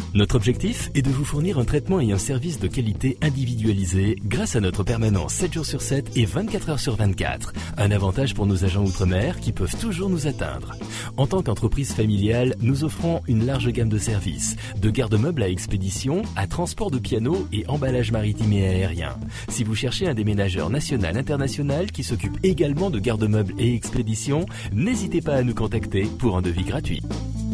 Notre objectif est de vous fournir un traitement et un service de qualité individualisé grâce à notre permanence 7 jours sur 7 et 24 heures sur 24. Un avantage pour nos agents outre-mer qui peuvent toujours nous atteindre. En tant qu'entreprise familiale, nous offrons une large gamme de services, de garde-meubles à expédition, à transport de pianos et emballage maritime et aérien. Si vous cherchez un déménageur national international qui s'occupe également de garde-meubles et expédition, n'hésitez pas à nous contacter pour un devis gratuit.